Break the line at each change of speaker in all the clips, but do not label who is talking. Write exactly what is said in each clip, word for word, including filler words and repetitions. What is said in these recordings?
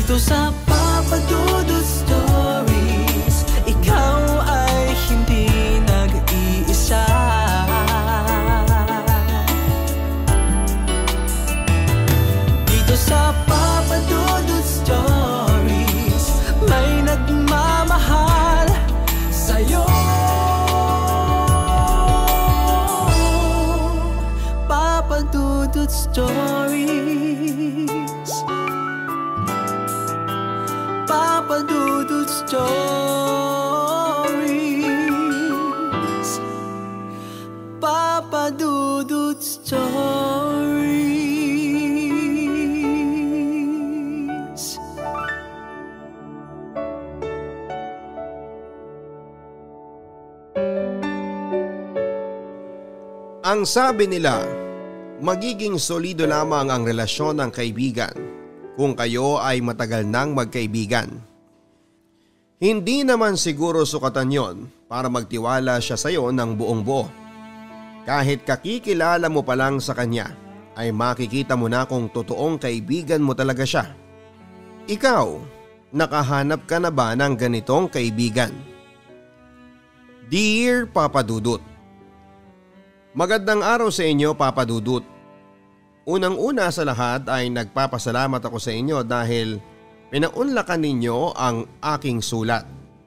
Dito sa Papa Dudut Stories, ikaw ay hindi nag-iisa. Dito sa Papa Dudut Stories, may nagmamahal sa'yo. Papa Dudut Stories, Papa Dudut Stories, Papa Dudut Stories.
Ang sabi nila, magiging solido lamang ang relasyon ng kaibigan kung kayo ay matagal nang magkaibigan. Hindi naman siguro sukatan yon para magtiwala siya sa iyo ng buong buo. Kahit kakikilala mo pa lang sa kanya ay makikita mo na kung totoong kaibigan mo talaga siya. Ikaw, nakahanap ka na ba ng ganitong kaibigan? Dear Papa Dudut, magandang araw sa inyo, Papa Dudut. Unang-una sa lahat ay nagpapasalamat ako sa inyo dahil pinaunlakan ninyo ang aking sulat.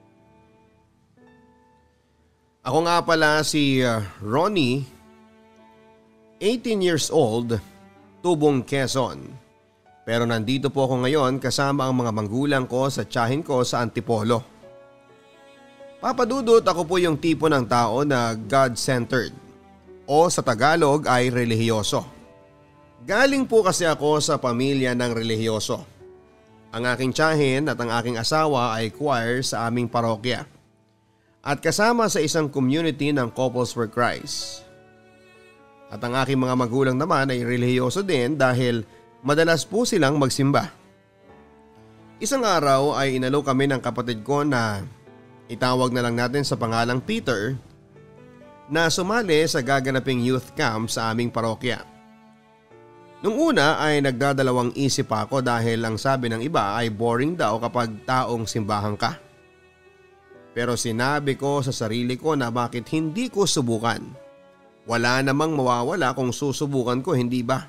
Ako nga pala si uh, Ronnie, eighteen years old, tubong Quezon. Pero nandito po ako ngayon kasama ang mga magulang ko sa tiyahin ko sa Antipolo. Papa Dudut, ako po yung tipo ng tao na God-centered o sa Tagalog ay relihiyoso. Galing po kasi ako sa pamilya ng relihiyoso. Ang aking tiyahin at ang aking asawa ay choir sa aming parokya at kasama sa isang community ng Couples for Christ. At ang aking mga magulang naman ay relihiyoso din dahil madalas po silang magsimba. Isang araw ay inalok kami ng kapatid ko na itawag na lang natin sa pangalang Peter na sumali sa gaganaping youth camp sa aming parokya. Nung una ay nagdadalawang isip ako dahil ang sabi ng iba ay boring daw kapag taong simbahan ka. Pero sinabi ko sa sarili ko na bakit hindi ko subukan. Wala namang mawawala kung susubukan ko, hindi ba?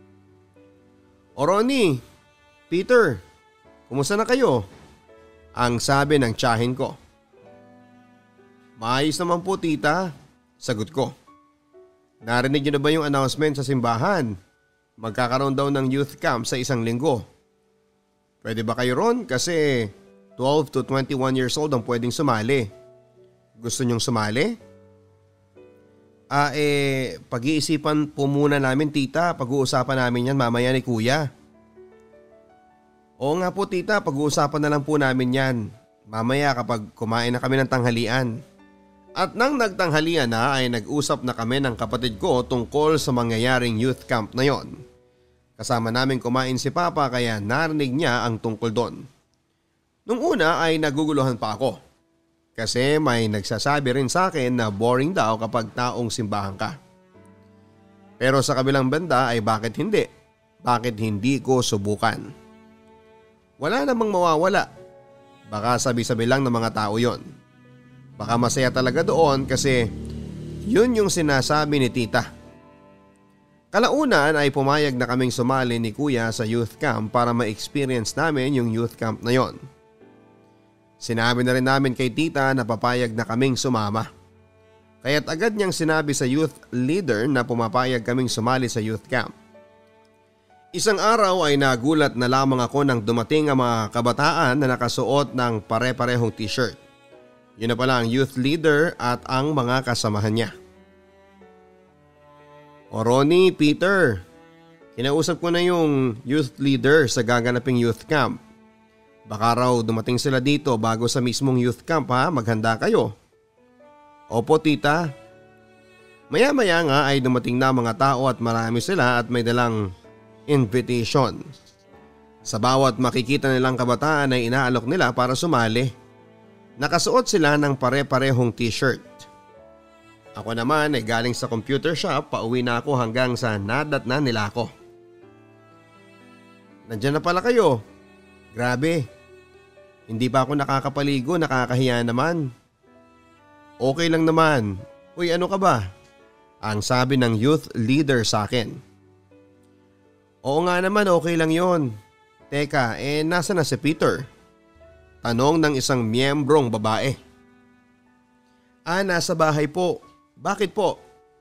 O Ronnie, Peter, kumusta na kayo? Ang sabi ng tiyahin ko. Maayos naman po tita, sagot ko. Narinig niyo na ba yung announcement sa simbahan? Magkakaroon daw ng youth camp sa isang linggo. Pwede ba kayo ron? Kasi twelve to twenty-one years old ang pwedeng sumali. Gusto nyong sumali? Ah eh, pag-iisipan po muna namin tita. Pag-uusapan namin yan mamaya ni kuya. Oo nga po tita, pag-uusapan na lang po namin yan. Mamaya kapag kumain na kami ng tanghalian. At nang nagtanghalian na ay nag-usap na kami ng kapatid ko tungkol sa mangyayaring youth camp na yon. Kasama namin kumain si Papa kaya narinig niya ang tungkol doon. Nung una ay naguguluhan pa ako. Kasi may nagsasabi rin sa akin na boring daw kapag taong simbahan ka. Pero sa kabilang banda ay bakit hindi? Bakit hindi ko subukan? Wala namang mawawala. Baka sabi-sabi lang ng mga tao yon. Baka masaya talaga doon kasi yun yung sinasabi ni tita. Kalaunan ay pumayag na kaming sumali ni kuya sa youth camp para ma-experience namin yung youth camp na yon. Sinabi na rin namin kay tita na papayag na kaming sumama. Kaya't agad niyang sinabi sa youth leader na pumapayag kaming sumali sa youth camp. Isang araw ay nagulat na lamang ako nang dumating ang mga kabataan na nakasuot ng pare-parehong t-shirt. Yun na pala ang youth leader at ang mga kasamahan niya. O Ronnie, Peter, kinausap ko na yung youth leader sa gaganaping youth camp. Baka raw dumating sila dito bago sa mismong youth camp ha, maghanda kayo. Opo tita. Maya-maya nga ay dumating na mga tao at marami sila at may dalang invitation. Sa bawat makikita nilang kabataan ay inaalok nila para sumali. Nakasuot sila ng pare-parehong t-shirt. Ako naman ay galing sa computer shop, pauwi na ako hanggang sa nadat na nila ako. Nandiyan na pala kayo. Grabe, hindi pa ako nakakapaligo, nakakahiya naman. Okay lang naman. Uy, ano ka ba? Ang sabi ng youth leader sa akin. Oo nga naman, okay lang yon. Teka, eh nasa na si Peter? Tanong ng isang miyembrong babae. Ah, nasa bahay po. Bakit po?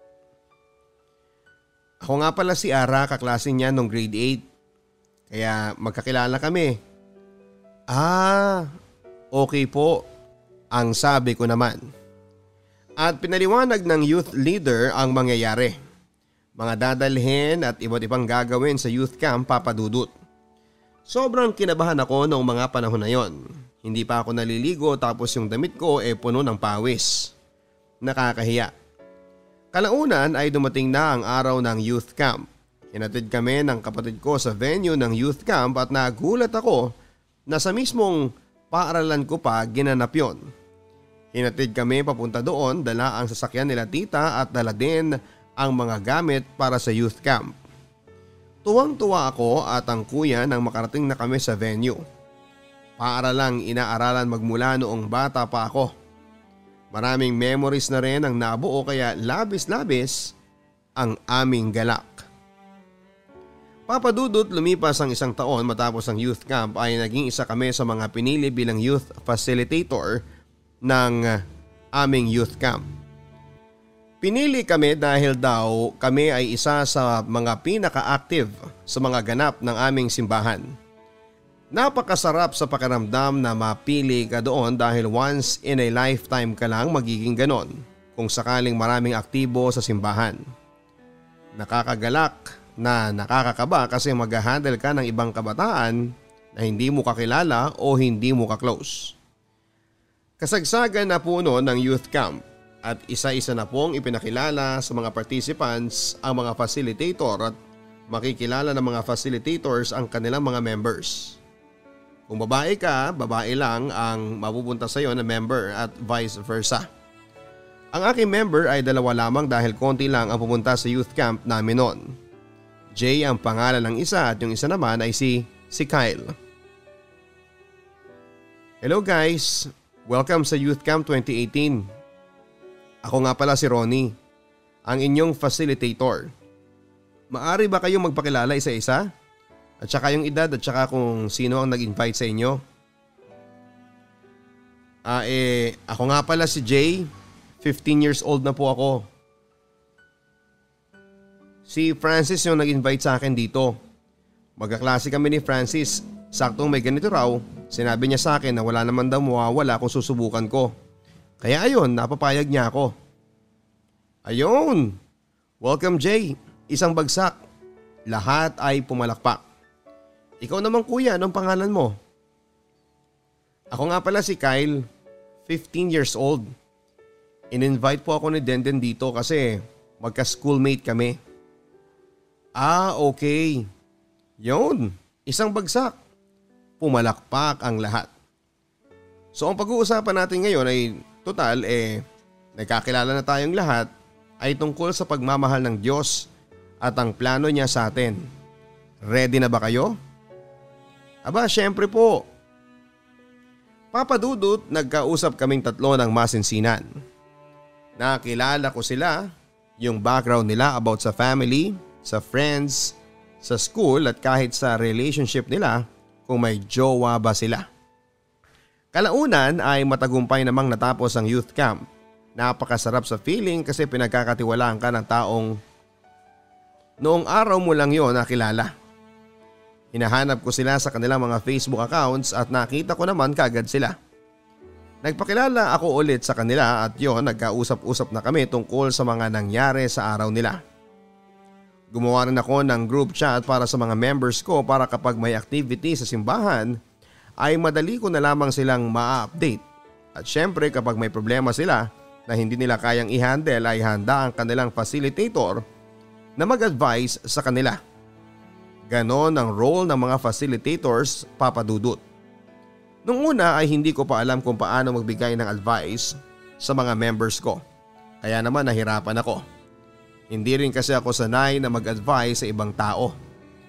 Ako nga pala si Ara, kaklase niya nung grade eight. Kaya magkakilala kami. Ah, okay po. Ang sabi ko naman. At pinaliwanag ng youth leader ang mangyayari. Mga dadalhin at iba't ibang gagawin sa youth camp Papa Dudut. Sobrang kinabahan ako noong mga panahon na yon. Hindi pa ako naliligo tapos yung damit ko ay puno ng pawis. Nakakahiya. Kalaunan ay dumating na ang araw ng youth camp. Hinatid kami ng kapatid ko sa venue ng youth camp at nagulat ako na sa mismong paaralan ko pa ginanap yon. Hinatid kami papunta doon, dala ang sasakyan nila tita at dala din ang mga gamit para sa youth camp. Tuwang-tuwa ako at ang kuya nang makarating na kami sa venue. Paaralang inaaralan magmula noong bata pa ako. Maraming memories na rin ang nabuo kaya labis-labis ang aming galak. Papa Dudut, lumipas ang isang taon matapos ang youth camp ay naging isa kami sa mga pinili bilang youth facilitator ng aming youth camp. Pinili kami dahil daw kami ay isa sa mga pinaka-active sa mga ganap ng aming simbahan. Napakasarap sa pakiramdam na mapili ka doon dahil once in a lifetime ka lang magiging ganon kung sakaling maraming aktibo sa simbahan. Nakakagalak na nakakakaba kasi mag-handle ka ng ibang kabataan na hindi mo kakilala o hindi mo ka-close. Kasagsagan na po noon ng youth camp at isa-isa na pong ipinakilala sa mga participants ang mga facilitator at makikilala ng mga facilitators ang kanilang mga members. Kung babae ka, babae lang ang mapupunta sa iyo na member at vice versa. Ang aking member ay dalawa lamang dahil konti lang ang pupunta sa youth camp namin noon. Jay ang pangalan ng isa at yung isa naman ay si, si Kyle. Hello guys! Welcome sa Youth Camp twenty eighteen. Ako nga pala si Ronnie, ang inyong facilitator. Maari ba kayong magpakilala isa-isa? At saka yung edad at saka kung sino ang nag-invite sa inyo? Ah eh, ako nga pala si Jay, fifteen years old na po ako. Si Francis yung nag-invite sa akin dito. Magkaklase kami ni Francis. Saktong may ganito raw, sinabi niya sa akin na wala naman daw mawawala kung susubukan ko. Kaya ayun, napapayag niya ako. Ayun! Welcome Jay, isang bagsak. Lahat ay pumalakpak. Ikaw naman kuya, anong pangalan mo? Ako nga pala si Kyle, fifteen years old. In-invite po ako ni Denden dito kasi magka-schoolmate kami. Ah, okay. Yun, isang bagsak. Pumalakpak ang lahat. So ang pag-uusapan natin ngayon ay total eh nagkakilala na tayong lahat ay tungkol sa pagmamahal ng Diyos at ang plano niya sa atin. Ready na ba kayo? Aba, syempre po. Papa Dudut, nagkausap kaming tatlo ng masinsinan. Nakilala ko sila, yung background nila about sa family, sa friends, sa school at kahit sa relationship nila kung may jowa ba sila. Kalaunan ay matagumpay namang natapos ang youth camp. Napakasarap sa feeling kasi pinagkakatiwalaan ka ng taong noong araw mo lang yon nakilala. Hinahanap ko sila sa kanilang mga Facebook accounts at nakita ko naman kagad sila. Nagpakilala ako ulit sa kanila at yon nagkausap-usap na kami tungkol sa mga nangyari sa araw nila. Gumawa rin ako ng group chat para sa mga members ko para kapag may activity sa simbahan ay madali ko na lamang silang ma-update. At syempre kapag may problema sila na hindi nila kayang i-handle ay handa ang kanilang facilitator na mag-advise sa kanila. Ganon ang role ng mga facilitators, Papa Dudut. Nung una ay hindi ko pa alam kung paano magbigay ng advice sa mga members ko. Kaya naman nahirapan ako. Hindi rin kasi ako sanay na mag-advise sa ibang tao.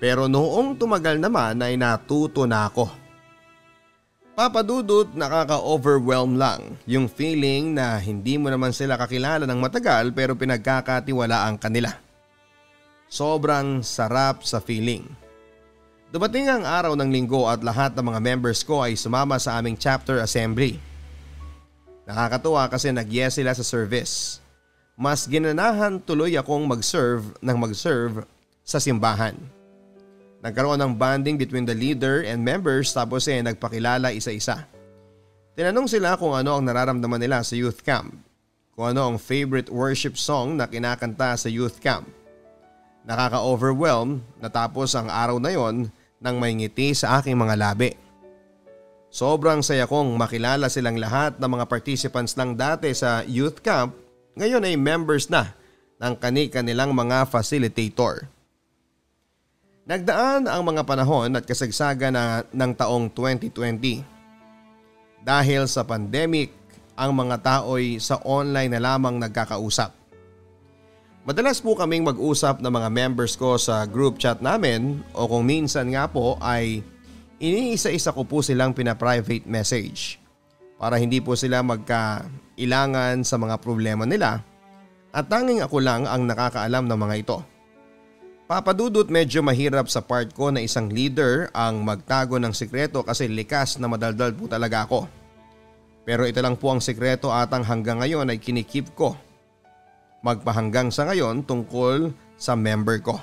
Pero noong tumagal naman ay natuto na ako. Papa Dudut, nakaka-overwhelm lang yung feeling na hindi mo naman sila kakilala ng matagal pero pinagkakatiwalaan ka nila. Sobrang sarap sa feeling. Dumating ang araw ng linggo at lahat ng mga members ko ay sumama sa aming chapter assembly. Nakakatuwa kasi nag-yes sila sa service. Mas ginanahan tuloy akong mag-serve ng mag-serve sa simbahan. Nagkaroon ng bonding between the leader and members tapos eh nagpakilala isa-isa. Tinanong sila kung ano ang nararamdaman nila sa youth camp. Kung ano ang favorite worship song na kinakanta sa youth camp. Nakaka-overwhelm natapos ang araw na yon nang may ngiti sa aking mga labi. Sobrang saya kong makilala silang lahat ng mga participants lang dati sa youth camp. Ngayon ay members na ng kani-kanilang mga facilitator. Nagdaan ang mga panahon at kasagsagan na ng taong twenty twenty. Dahil sa pandemic, ang mga tao'y sa online na lamang nagkakausap. Madalas po kaming mag-usap ng mga members ko sa group chat namin o kung minsan nga po ay iniisa-isa ko po silang pina-private message para hindi po sila magkailangan sa mga problema nila at tanging ako lang ang nakakaalam ng mga ito. Papa Dudut, medyo mahirap sa part ko na isang leader ang magtago ng sikreto kasi likas na madaldal po talaga ako. Pero ito lang po ang sikreto at ang hanggang ngayon ay kinikip ko. Magpahanggang sa ngayon tungkol sa member ko.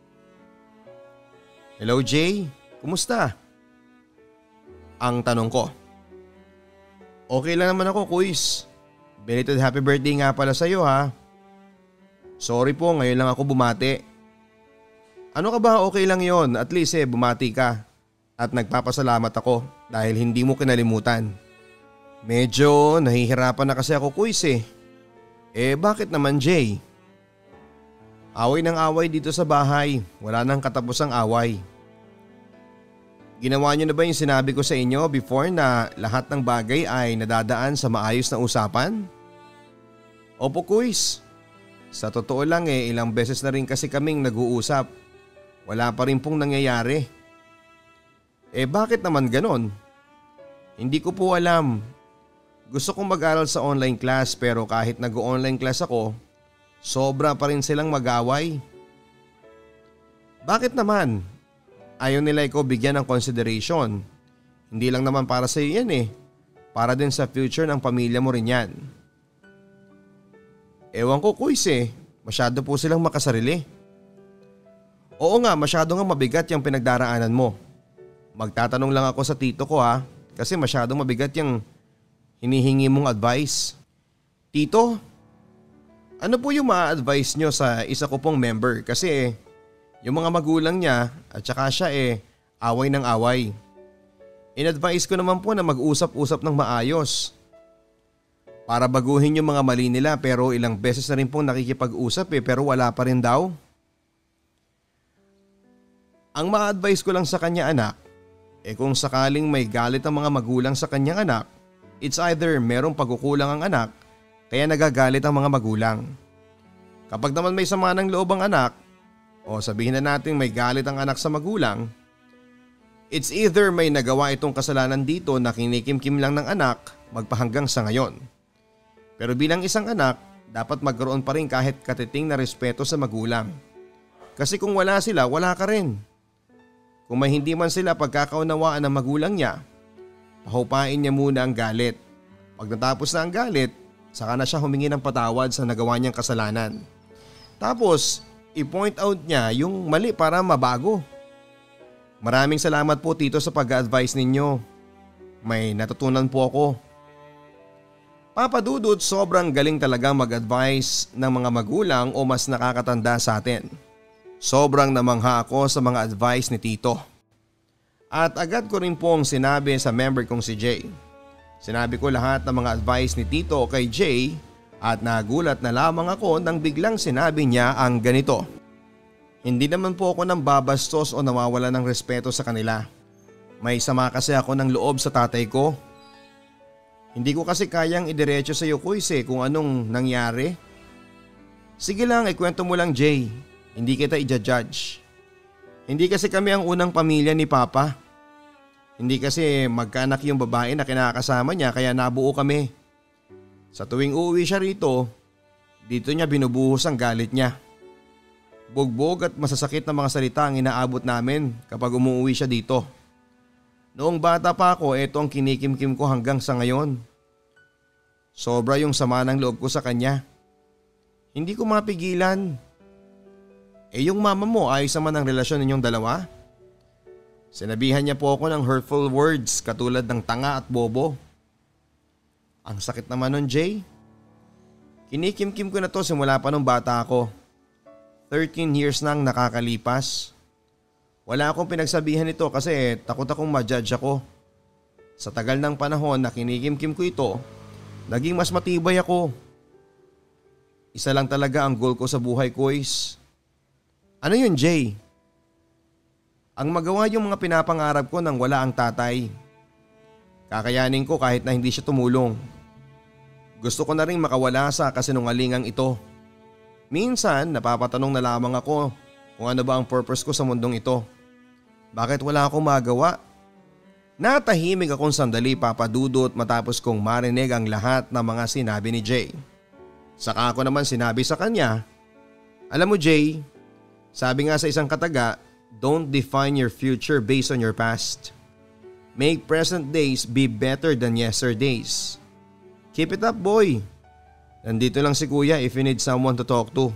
Hello Jay, kumusta? Ang tanong ko. Okay lang naman ako Kuys. Belated happy birthday nga pala sa iyo ha. Sorry po, ngayon lang ako bumati. Ano ka ba, okay lang yon, at least eh bumati ka. At nagpapasalamat ako dahil hindi mo kinalimutan. Medyo nahihirapan na kasi ako Kuys eh. Eh bakit naman Jay? Away ng away dito sa bahay, wala nang katapusang away. Ginawa niyo na ba yung sinabi ko sa inyo before na lahat ng bagay ay nadadaan sa maayos na usapan? Opo Kuys. Sa totoo lang eh ilang beses na rin kasi kaming nag-uusap. Wala pa rin pong nangyayari. Eh bakit naman ganon? Hindi ko po alam. Gusto kong mag-aral sa online class pero kahit nag-online class ako, sobra pa rin silang mag-away. Bakit naman? Ayaw nila ikaw bigyan ng consideration. Hindi lang naman para sa iyo yan eh. Para din sa future ng pamilya mo rin yan. Ewan ko Kuys eh, masyado po silang makasarili. Oo nga, masyado nga mabigat yung pinagdaraanan mo. Magtatanong lang ako sa tito ko ha, kasi masyadong mabigat yung hinihingi mong advice. Tito, ano po yung ma-advise nyo sa isa ko pong member kasi yung mga magulang niya at saka siya eh away ng away. In-advise ko naman po na mag-usap-usap ng maayos. Para baguhin yung mga mali nila pero ilang beses na rin pong nakikipag-usap eh pero wala pa rin daw. Ang ma-advise ko lang sa kanya anak, eh kung sakaling may galit ang mga magulang sa kanyang anak, it's either merong pagkukulang ang anak, kaya nagagalit ang mga magulang. Kapag naman may sama ng loob ang anak, o sabihin na natin may galit ang anak sa magulang, it's either may nagawa itong kasalanan dito na kinikimkim lang ng anak magpahanggang sa ngayon. Pero bilang isang anak, dapat magkaroon pa rin kahit katiting na respeto sa magulang. Kasi kung wala sila, wala ka rin. Kung may hindi man sila pagkakaunawaan ng magulang niya, pahupain niya muna ang galit. Pag natapos na ang galit, saka na siya humingi ng patawad sa nagawa niyang kasalanan. Tapos, i-point out niya yung mali para mabago. Maraming salamat po tito sa pag-advise ninyo. May natutunan po ako. Papa Dudut, sobrang galing talaga mag-advise ng mga magulang o mas nakakatanda sa atin. Sobrang namangha ako sa mga advice ni Tito. At agad ko rin pong sinabi sa member kong si Jay. Sinabi ko lahat ng mga advice ni Tito kay Jay at nagulat na lamang ako nang biglang sinabi niya ang ganito. Hindi naman po ako nang babastos o nawawala ng respeto sa kanila. May sama kasi ako ng loob sa tatay ko. Hindi ko kasi kayang idiretso sa iyo Kuys eh kung anong nangyari. Sige lang, ikwento mo lang Jay. Hindi kita i-judge. Hindi kasi kami ang unang pamilya ni Papa. Hindi kasi magkaanak yung babae na kinakasama niya kaya nabuo kami. Sa tuwing uuwi siya rito, dito niya binubuhos ang galit niya. Bugbog at masasakit na mga salita ang inaabot namin kapag umuwi siya dito. Noong bata pa ako, ito ang kinikimkim ko hanggang sa ngayon. Sobra yung sama ng loob ko sa kanya. Hindi ko mapigilan. Eh yung mama mo, ayos naman ang relasyon ninyong dalawa? Sinabihan niya po ako ng hurtful words katulad ng tanga at bobo. Ang sakit naman nun, Jay. Kinikimkim ko na to simula pa nung bata ako. thirteen years nang nakakalipas. Wala akong pinagsabihan nito kasi takot akong ma-judge ako. Sa tagal ng panahon na kinikimkim ko ito, naging mas matibay ako. Isa lang talaga ang goal ko sa buhay, Kuys. Ano yun, Jay? Ang magawa yung mga pinapangarap ko nang wala ang tatay. Kakayanin ko kahit na hindi siya tumulong. Gusto ko na rin makawala sa kasinungalingang ito. Minsan napapatanong na lamang ako kung ano ba ang purpose ko sa mundong ito. Bakit wala akong magawa? Natahimik akong sandali, Papa Dudut, matapos kong marinig ang lahat ng mga sinabi ni Jay. Saka ako naman sinabi sa kanya, alam mo Jay, sabi nga sa isang kataga, don't define your future based on your past. Make present days be better than yesterday's. Keep it up, boy. Nandito lang si Kuya if you need someone to talk to.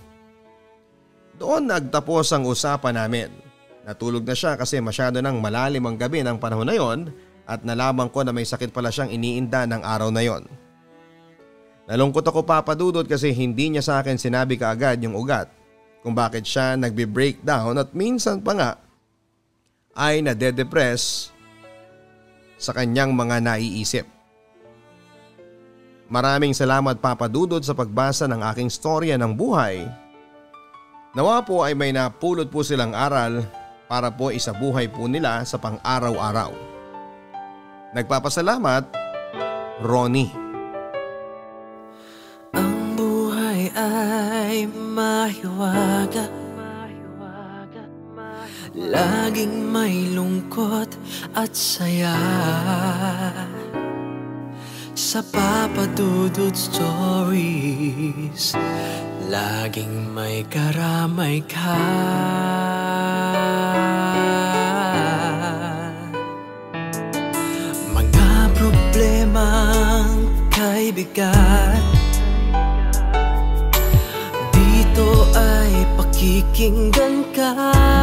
Doon nagtapos ang usapan namin. Natulog na siya kasi masyado nang malalim ang gabi ng panahon na yon at nalaman ko na may sakit pala siyang iniinda ng araw na yon. Nalungkot ako, Papa Dudut, kasi hindi niya sa akin sinabi kaagad yung ugat kung bakit siya nagbe-breakdown at minsan pa nga ay nade-depress sa kanyang mga naiisip. Maraming salamat, Papa Dudut, sa pagbasa ng aking storya ng buhay. Nawa po ay may napulot po silang aral para po isabuhay po nila sa pang-araw-araw. Nagpapasalamat, Ronnie.
Ang buhay ay mahiwaga, laging may lungkot at saya. Sa Papa Dudut Stories, laging may karamay ka. Mga problemang kay bigat, dito ay pakikinggan ka.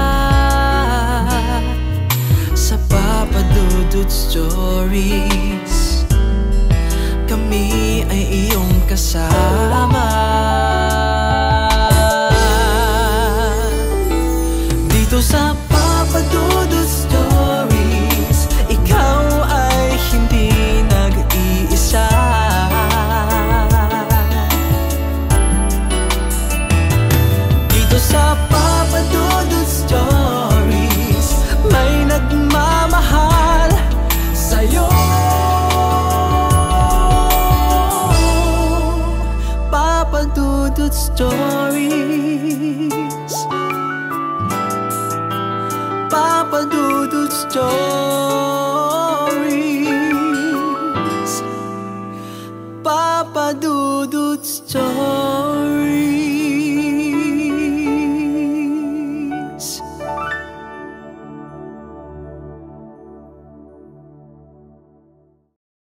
Sa Papa Dudut Stories, kami ay iyong kasama.